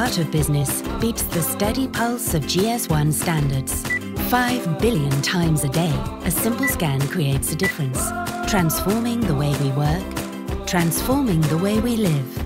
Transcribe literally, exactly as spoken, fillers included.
heart of business beats the steady pulse of G S one standards. Five billion times a day, a simple scan creates a difference, transforming the way we work, transforming the way we live.